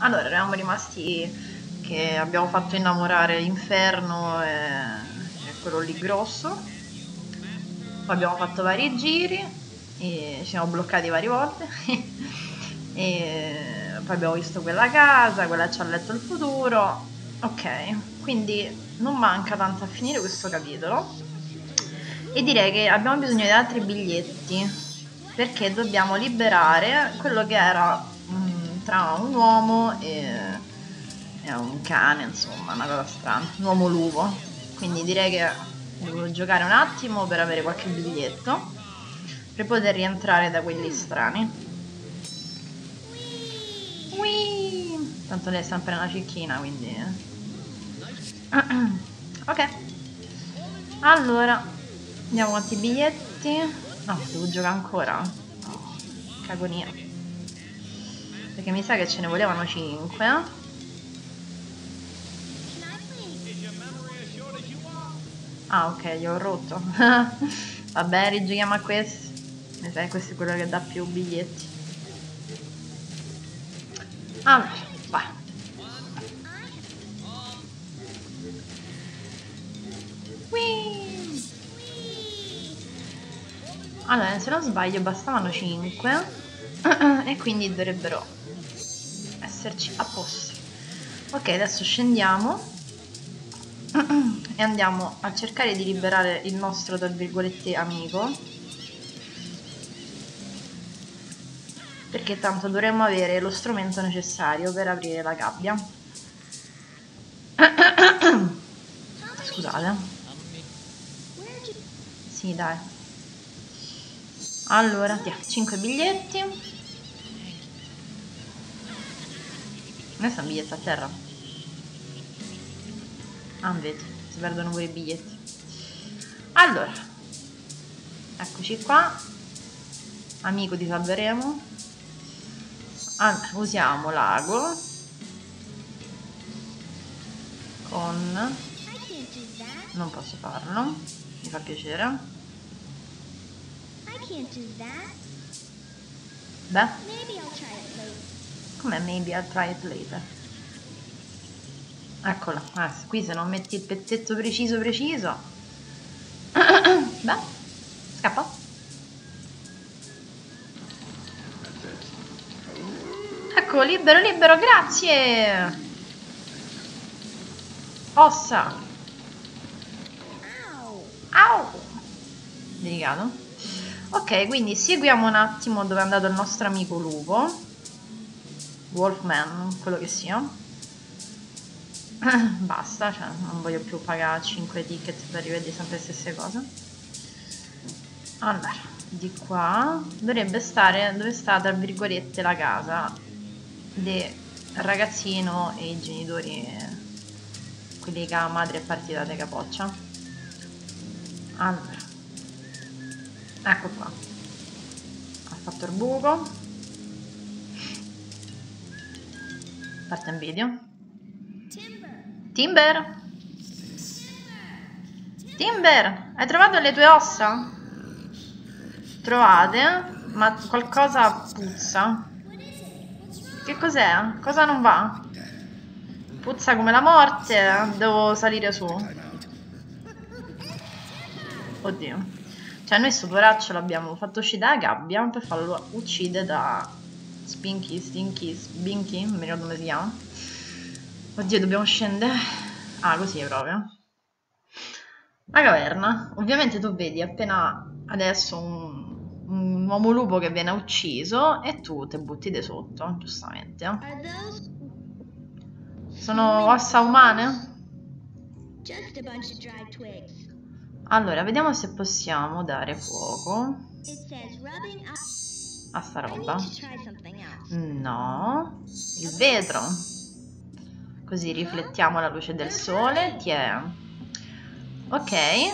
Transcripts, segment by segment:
Allora, eravamo rimasti che abbiamo fatto innamorare l'inferno e quello lì grosso. Poi abbiamo fatto vari giri e ci siamo bloccati varie volte. E poi abbiamo visto quella casa, quella ci ha letto il futuro. Ok, quindi non manca tanto a finire questo capitolo. E direi che abbiamo bisogno di altri biglietti perché dobbiamo liberare quello che era tra un uomo e un cane, insomma, una cosa strana, un uomo lupo. Quindi direi che devo giocare un attimo per avere qualche biglietto per poter rientrare da quelli strani. Whee! Tanto lei è sempre una cecchina, quindi ok, allora andiamo quanti biglietti. No, devo giocare ancora. Oh, che agonia, perché mi sa che ce ne volevano 5. Ah, ok, gli ho rotto. Vabbè, rigiochiamo a questo. Mi sa che questo è quello che dà più biglietti. Allora, vai. Whee! Allora, se non sbaglio bastavano 5 e quindi dovrebbero esserci a posto. Ok, adesso scendiamo e andiamo a cercare di liberare il nostro, tra virgolette, amico, perché tanto dovremmo avere lo strumento necessario per aprire la gabbia. Scusate. Sì, dai. Allora, 5 biglietti. Noi siamo biglietti a terra. Ah, vedi, si perdono pure i biglietti. Allora, eccoci qua. Amico, ti salveremo. Allora, usiamo l'ago con... Non posso farlo, mi fa piacere. Beh, com'è maybe I'll try it later? Eccola, qui se non metti il pezzetto preciso preciso. Beh, scappa. Ecco, libero, libero, grazie. Ossa. Au. Delicato. Ok, quindi seguiamo un attimo dove è andato il nostro amico lupo. Wolfman, quello che sia. Basta, cioè non voglio più pagare 5 ticket per rivedere sempre le stesse cose. Allora, di qua dovrebbe stare dove sta, tra virgolette, la casa del ragazzino e i genitori, quelli che la madre è partita da capoccia. Allora, ecco qua, ha fatto il buco, parte in video. Timber, Timber, hai trovato le tue ossa? Trovate, ma qualcosa puzza. Che cos'è? Cosa non va? Puzza come la morte, devo salire su. Oddio. Cioè noi sto poraccio l'abbiamo fatto uscire dalla gabbia per farlo uccidere da Spinky, Stinky, Spinky, non mi ricordo come si chiama. Oddio, dobbiamo scendere. Ah, così proprio. La caverna. Ovviamente tu vedi appena adesso un uomo lupo che viene ucciso e tu te butti di sotto, giustamente. Sono ossa umane? Allora, vediamo se possiamo dare fuoco a sta roba. No, il vetro. Così riflettiamo la luce del sole. Tiè. Ok.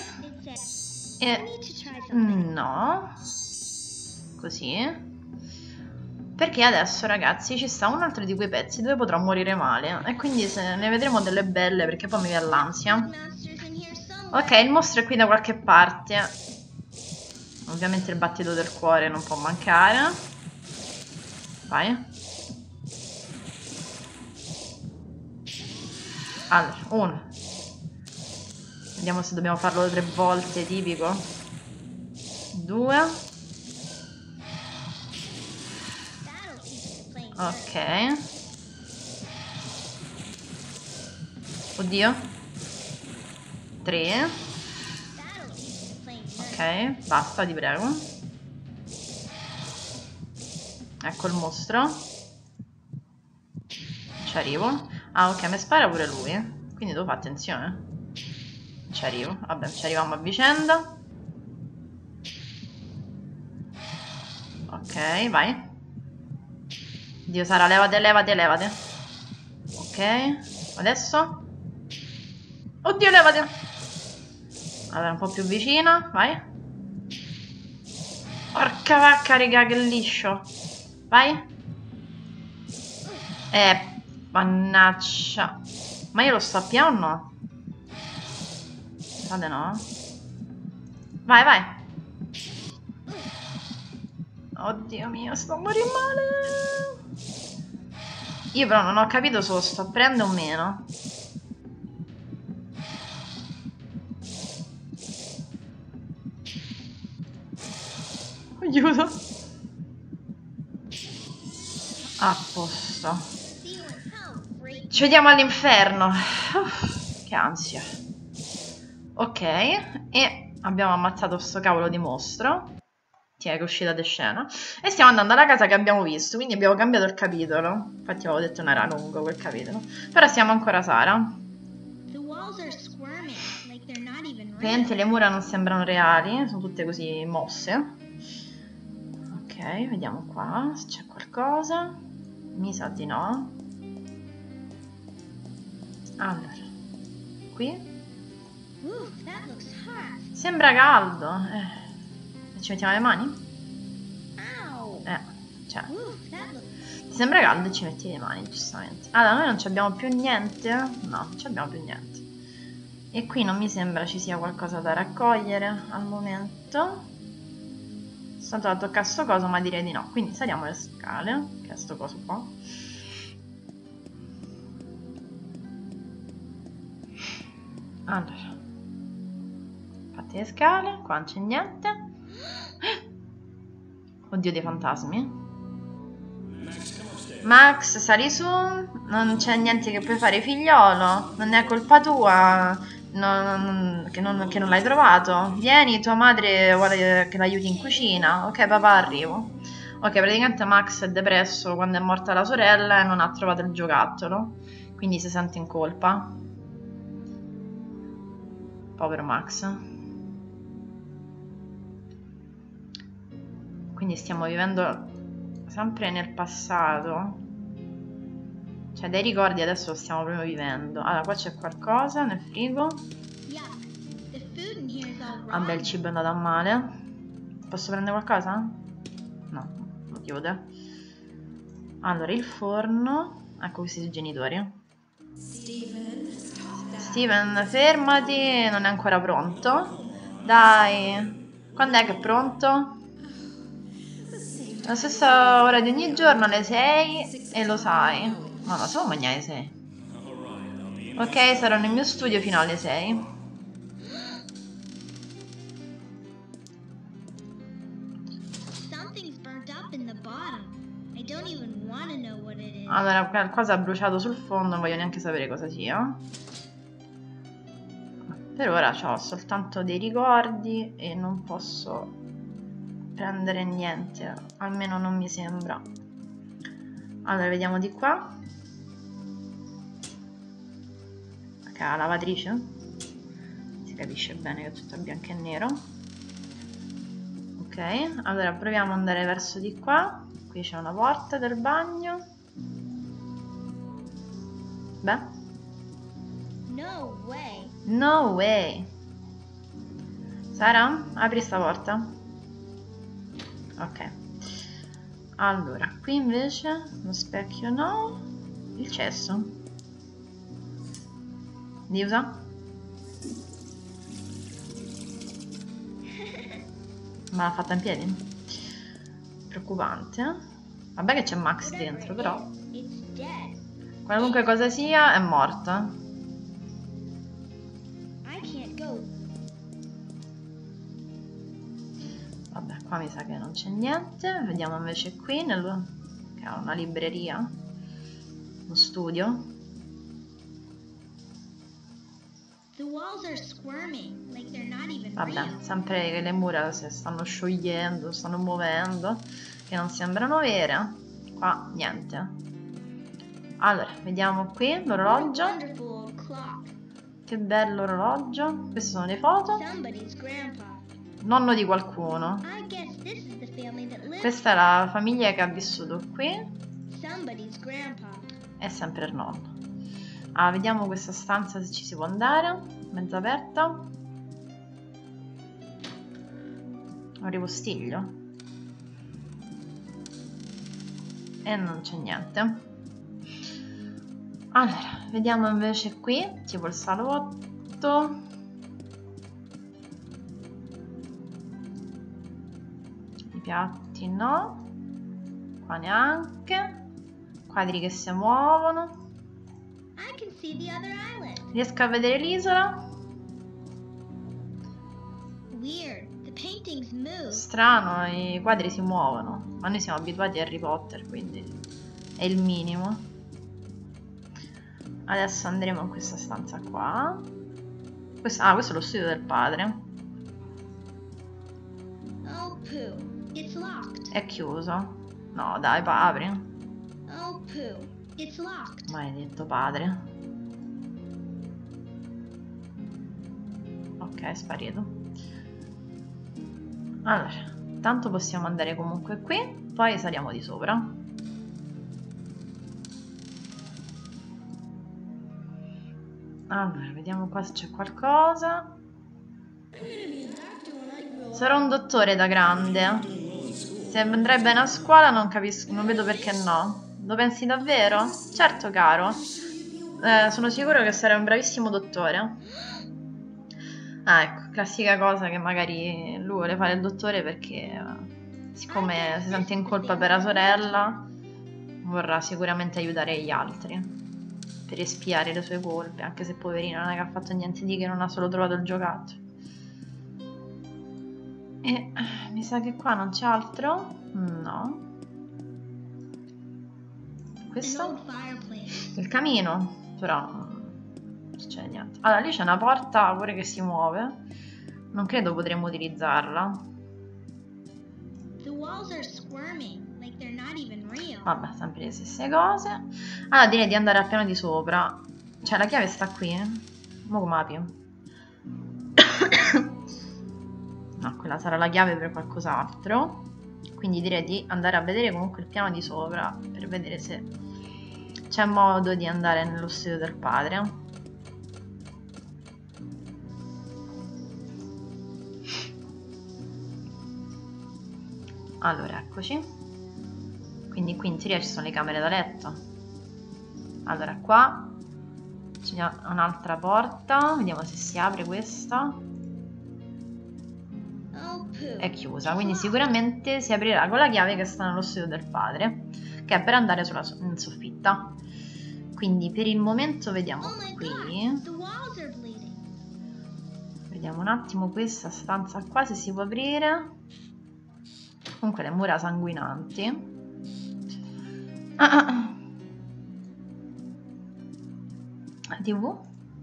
E no. Così. Perché adesso, ragazzi, ci sta un altro di quei pezzi dove potrò morire male. E quindi se ne vedremo delle belle, perché poi mi viene l'ansia. Ok, il mostro è qui da qualche parte. Ovviamente il battito del cuore non può mancare. Vai. Allora, 1. Vediamo se dobbiamo farlo 3 volte, tipico. 2. Ok. Oddio. 3. Ok, basta, ti prego. Ecco il mostro. Ci arrivo. Ah, ok, mi spara pure lui. Quindi devo fare attenzione. Ci arrivo. Vabbè, ci arriviamo a vicenda. Ok, vai. Dio Sara, levate, levate, levate. Ok, adesso. Oddio, levate. Allora, un po' più vicina, vai. Porca vacca, raga, che liscio. Vai. Mannaggia. Ma io lo sto a piano o no? Guarda, no. Vai, vai. Oddio mio, sto morendo male. Io però non ho capito se lo sto a prendere o meno. Aiuto. A posto. Ci vediamo all'inferno. Che ansia. Ok, e abbiamo ammazzato sto cavolo di mostro. Che è uscita di scena. E stiamo andando alla casa che abbiamo visto. Quindi abbiamo cambiato il capitolo. Infatti avevo detto non era lungo quel capitolo. Però siamo ancora a Sara. Praticamente le mura non sembrano reali. Sono tutte così mosse. Ok, vediamo qua se c'è qualcosa. Mi sa di no. Allora, qui sembra caldo. Ci mettiamo le mani? Cioè, ti sembra caldo e ci metti le mani, giustamente. Allora, noi non abbiamo più niente? No, non abbiamo più niente. E qui non mi sembra ci sia qualcosa da raccogliere al momento. Sono andato a toccare sto coso, ma direi di no. Quindi saliamo le scale, che è sto coso qua. Allora, fatti le scale, qua non c'è niente. Oddio, dei fantasmi. Max, sali su, non c'è niente che puoi fare, figliolo, non è colpa tua che non l'hai trovato. Vieni, tua madre vuole che l'aiuti in cucina. Ok, papà, arrivo. Ok, praticamente Max è depresso quando è morta la sorella e non ha trovato il giocattolo, quindi si sente in colpa. Povero Max. Quindi stiamo vivendo sempre nel passato, cioè dei ricordi adesso lo stiamo proprio vivendo. Allora, qua c'è qualcosa nel frigo. Vabbè, il cibo è andato a male. Posso prendere qualcosa? No, lo chiude. Allora, il forno. Ecco questi i genitori. Steven, fermati, non è ancora pronto. Dai, quando è che è pronto? La stessa ora di ogni giorno, alle 6, e lo sai. Ma no, siamo mangiare alle 6. Ok, sarò nel mio studio fino alle 6. Allora, qualcosa ha bruciato sul fondo, non voglio neanche sapere cosa sia. Per ora ho soltanto dei ricordi e non posso prendere niente, almeno non mi sembra. Allora, vediamo di qua. Ok, la lavatrice. Si capisce bene che è tutta bianca e nero. Ok, allora proviamo ad andare verso di qua. Qui c'è una porta del bagno. Beh. No way. Sara, apri sta porta. Ok. Allora, qui invece lo specchio no. Il cesso. Di usa? Ma l'ha fatta in piedi? Preoccupante. Vabbè che c'è Max dentro, però qualunque cosa sia è morta. Qua mi sa che non c'è niente. Vediamo invece qui, che è una libreria, uno studio. Vabbè, sempre che le mura si stanno sciogliendo, stanno muovendo, che non sembrano vere. Qua niente. Allora, vediamo qui l'orologio. Che bello orologio. Queste sono le foto. Nonno di qualcuno. Questa è la famiglia che ha vissuto qui. È sempre il nonno. Ah, vediamo questa stanza se ci si può andare. Mezza aperta. Un ripostiglio. E non c'è niente. Allora, vediamo invece qui, tipo il salotto. I piatti no. Qua neanche. Quadri che si muovono. Riesco a vedere l'isola? Strano, i quadri si muovono. Ma noi siamo abituati a Harry Potter, quindi è il minimo. Adesso andremo in questa stanza qua. Questo è lo studio del padre. È chiuso. No, dai, apri. Maledetto padre. Ok, è sparito. Allora, tanto possiamo andare comunque qui, poi saliamo di sopra. Allora, vediamo qua se c'è qualcosa. Sarò un dottore da grande. Se andrai bene a scuola non capisco, non vedo perché no. Lo pensi davvero? Certo, caro. Sono sicuro che sarai un bravissimo dottore. Ah, ecco, classica cosa che magari lui vuole fare il dottore perché, siccome si sente in colpa per la sorella, vorrà sicuramente aiutare gli altri per espiare le sue colpe, anche se poverino non è che ha fatto niente di che, non ha solo trovato il giocattolo. E mi sa che qua non c'è altro? No. Questo? Il camino, però non c'è niente. Allora, lì c'è una porta pure che si muove. Non credo potremmo utilizzarla. Vabbè, sempre le stesse cose. Allora, direi di andare al piano di sopra. Cioè, la chiave sta qui? Mo' come apri? No, quella sarà la chiave per qualcos'altro. Quindi direi di andare a vedere comunque il piano di sopra per vedere se c'è modo di andare nello studio del padre. Allora, eccoci. Quindi qui in teoria ci sono le camere da letto. Allora, qua c'è un'altra porta. Vediamo se si apre questa. È chiusa, quindi sicuramente si aprirà con la chiave che sta nello studio del padre, che è per andare in soffitta. Quindi per il momento vediamo qui. Vediamo un attimo questa stanza qua se si può aprire. Comunque le mura sanguinanti. TV?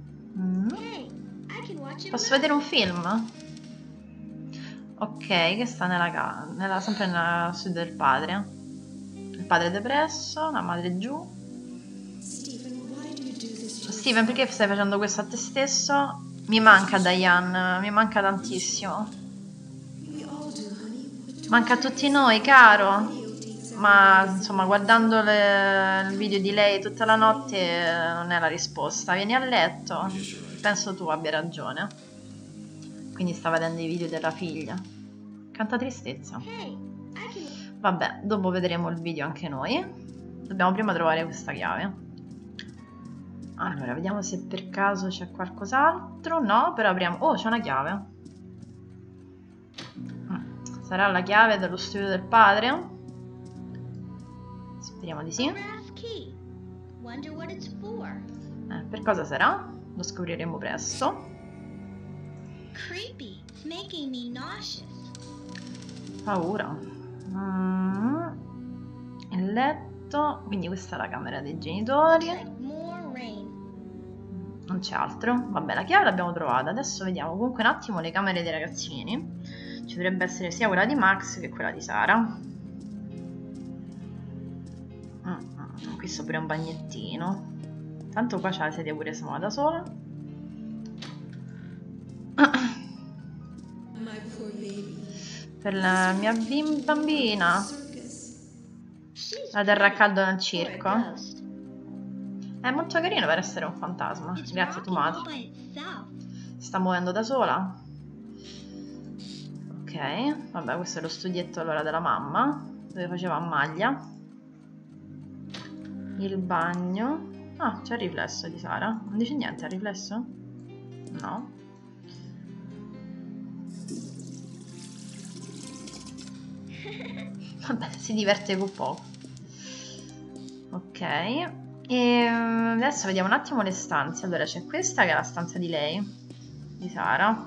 Posso vedere un film? Ok, che sta sempre nella studio del padre. Il padre è depresso, la madre è giù. Steven, perché stai facendo questo a te stesso? Mi manca Diane, mi manca tantissimo. Manca a tutti noi, caro. Ma insomma, guardando il video di lei tutta la notte non è la risposta. Vieni a letto. Penso tu abbia ragione. Quindi sta vedendo i video della figlia. Canta tristezza. Vabbè, dopo vedremo il video anche noi. Dobbiamo prima trovare questa chiave. Allora, vediamo se per caso c'è qualcos'altro. No, però apriamo... Oh, c'è una chiave. Sarà la chiave dello studio del padre? Speriamo di sì. Per cosa sarà? Lo scopriremo presto. Paura. Il letto, quindi questa è la camera dei genitori. Non c'è altro. Vabbè, la chiave l'abbiamo trovata. Adesso vediamo comunque un attimo le camere dei ragazzini. Ci dovrebbe essere sia quella di Max che quella di Sara. Qui sto pure un bagnettino. Tanto qua c'è la sedia pure se da sola. Per la mia bambina. La terra a caldo nel circo. È molto carino per essere un fantasma. Grazie, Tomati. Si sta muovendo da sola. Ok, vabbè, questo è lo studietto allora della mamma, dove faceva a maglia. Il bagno. Ah, c'è il riflesso di Sara. Non dice niente al riflesso? No. Vabbè, si diverte con poco. Ok. E adesso vediamo un attimo le stanze. Allora c'è questa che è la stanza di lei, di Sara.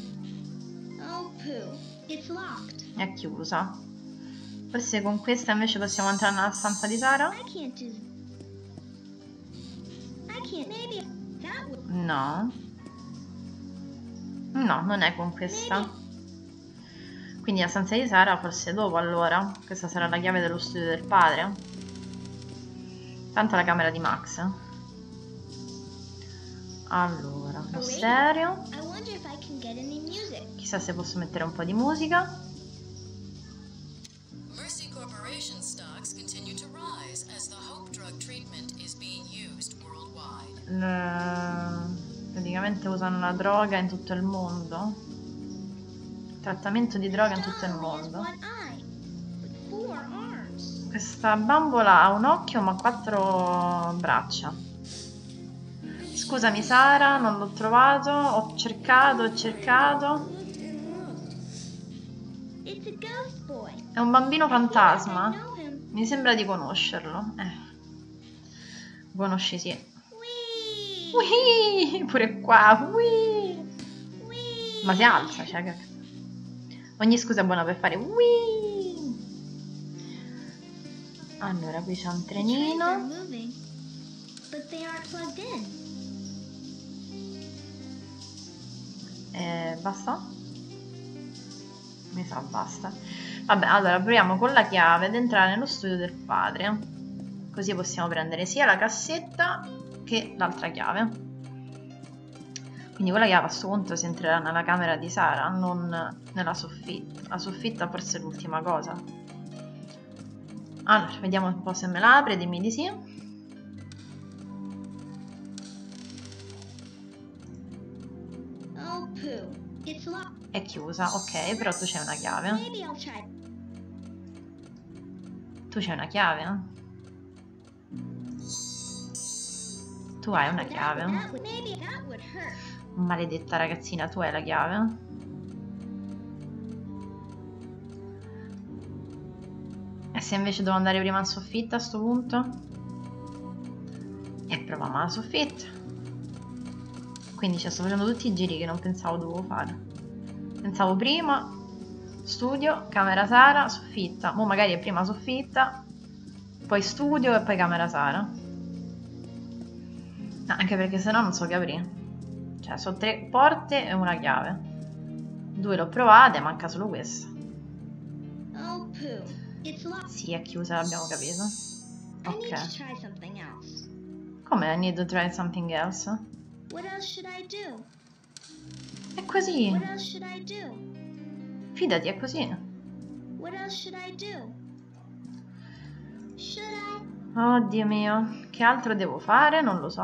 È chiusa. Forse con questa invece possiamo entrare nella stanza di Sara? No. No, non è con questa. Quindi la stanza di Sara forse dopo allora. Questa sarà la chiave dello studio del padre. Tanto la camera di Max. Allora, lo stereo. Chissà se posso mettere un po' di musica. Mercy Corporation stocks continue to rise as the Hope drug treatment is being used worldwide. Praticamente usano la droga in tutto il mondo. Trattamento di droga in tutto il mondo. Questa bambola ha un occhio ma 4 braccia. Scusami Sara, non l'ho trovato, ho cercato. È un bambino fantasma. Mi sembra di conoscerlo. Conosci sì. Whee! Pure qua. Whee! Ma si alza, cioè. Ogni scusa è buona per fare whee! Allora, qui c'è un trenino. Basta? Mi sa basta. Vabbè, allora proviamo con la chiave ad entrare nello studio del padre. Così possiamo prendere sia la cassetta che l'altra chiave. Quindi con la chiave a questo punto si entrerà nella camera di Sara, non nella soffitta. La soffitta forse è l'ultima cosa. Allora, vediamo un po' se me la apre, dimmi di sì. È chiusa, ok, però tu c'hai una chiave. Tu c'hai una chiave? Tu hai una chiave? Maledetta ragazzina, tu hai la chiave? E se invece devo andare prima in soffitta a sto punto? E proviamo la soffitta. Quindi sto facendo tutti i giri che non pensavo dovevo fare. Pensavo prima studio, camera Sara, soffitta. Mo magari è prima soffitta, poi studio e poi camera Sara. No, anche perché sennò non so che aprire. Cioè, sono 3 porte e una chiave. 2 l'ho provate, manca solo questa. Sì, è chiusa, l'abbiamo capito. Ok. Come I need to try something else? È così. Fidati, è così. Oddio mio, che altro devo fare? Non lo so.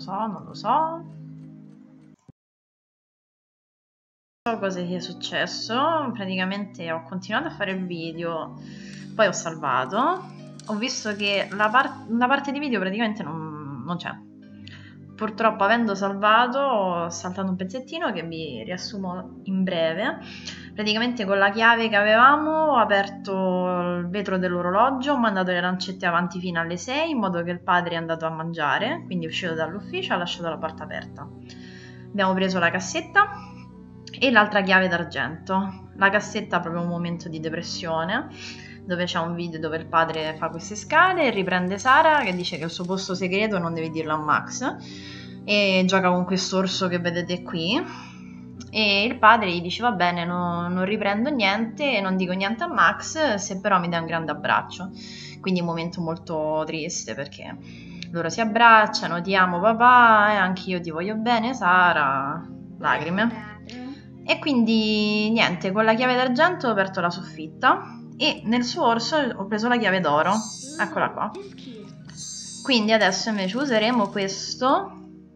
Cosa che è successo, praticamente ho continuato a fare il video, poi ho salvato, ho visto che una parte di video praticamente non c'è. Purtroppo avendo salvato ho saltato un pezzettino che vi riassumo in breve. Praticamente con la chiave che avevamo ho aperto il vetro dell'orologio, ho mandato le lancette avanti fino alle 6 in modo che il padre è andato a mangiare, quindi è uscito dall'ufficio e ha lasciato la porta aperta. Abbiamo preso la cassetta e l'altra chiave d'argento. la cassetta ha proprio un momento di depressione, dove c'è un video dove il padre fa queste scale e riprende Sara che dice che il suo posto segreto non deve dirlo a Max, e gioca con quest'orso che vedete qui, e il padre gli dice va bene, non riprendo niente, non dico niente a Max se però mi dai un grande abbraccio. Quindi un momento molto triste perché loro si abbracciano, ti amo papà, e anche io ti voglio bene Sara, lacrime. E quindi niente, con la chiave d'argento ho aperto la soffitta e nel suo orso ho preso la chiave d'oro, eccola qua. Quindi adesso invece useremo questo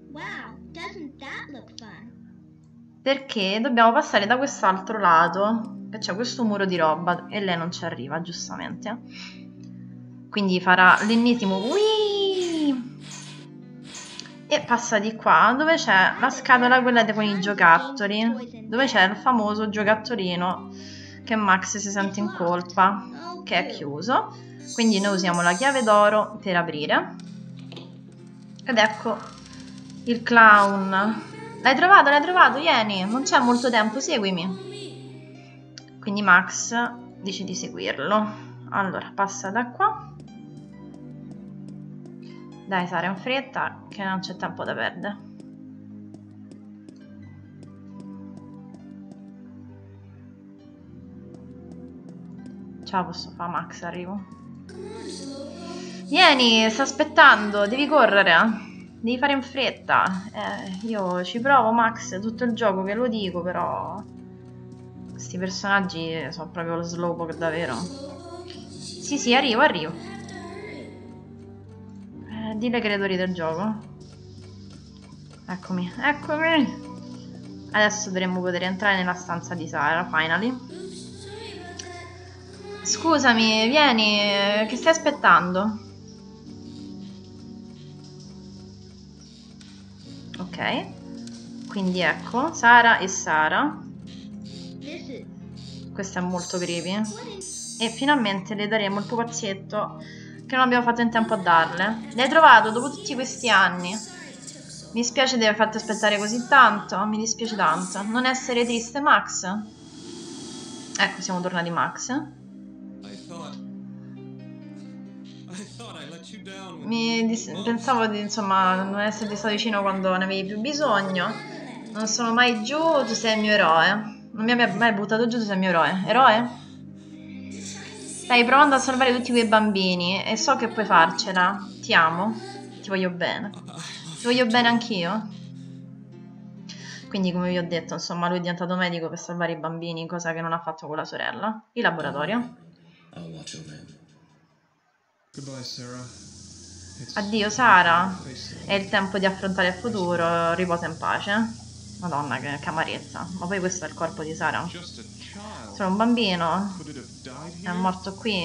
perché dobbiamo passare da quest'altro lato, che c'è questo muro di roba e lei non ci arriva, giustamente. Quindi farà l'ennesimo Wii! E passa di qua, dove c'è la scatola quella con i giocattoli, dove c'è il famoso giocattolino che Max si sente in colpa, che è chiuso. Quindi noi usiamo la chiave d'oro per aprire. Ed ecco il clown. L'hai trovato, vieni, non c'è molto tempo, seguimi. Quindi Max dice di seguirlo. Allora, passa da qua. Dai Sara, in fretta, che non c'è tempo da perdere. Ce la posso fare, Max, arrivo. Vieni, sta aspettando, devi correre. Devi fare in fretta. Io ci provo, Max, tutto il gioco che lo dico, però questi personaggi sono proprio lo slowpoke davvero. Sì, arrivo. Dille creatori del gioco. Eccomi. Adesso dovremmo poter entrare nella stanza di Sara, finally. Scusami, vieni, che stai aspettando? Ok, quindi ecco Sara e Sara. Questo è molto creepy. E finalmente le daremo il pupazzetto che non abbiamo fatto in tempo a darle. L'hai trovato dopo tutti questi anni. Mi spiace di aver fatto aspettare così tanto. Mi dispiace tanto. Non essere triste, Max. Ecco, siamo tornati, Max. Pensavo di insomma non esserti stato vicino quando ne avevi più bisogno. Non sono mai giù, tu sei il mio eroe. Non mi abbia mai buttato giù, tu sei il mio eroe. Eroe? Stai provando a salvare tutti quei bambini e so che puoi farcela. Ti amo. Ti voglio bene. Ti voglio bene anch'io. Quindi come vi ho detto, insomma, lui è diventato medico per salvare i bambini, cosa che non ha fatto con la sorella. Il laboratorio. Addio Sara, è il tempo di affrontare il futuro, riposa in pace. Madonna che amarezza, ma poi questo è il corpo di Sara? Sono un bambino? È morto qui?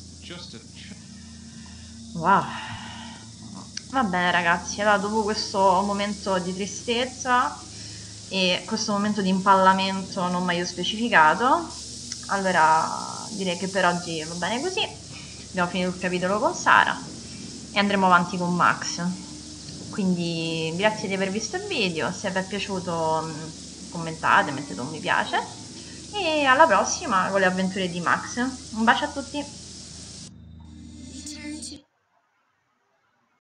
Wow. Va bene ragazzi, allora dopo questo momento di tristezza e questo momento di impallamento non meglio specificato, allora direi che per oggi va bene così. Abbiamo finito il capitolo con Sara e andremo avanti con Max. Quindi grazie di aver visto il video, se vi è piaciuto commentate, mettete un mi piace e alla prossima con le avventure di Max. Un bacio a tutti!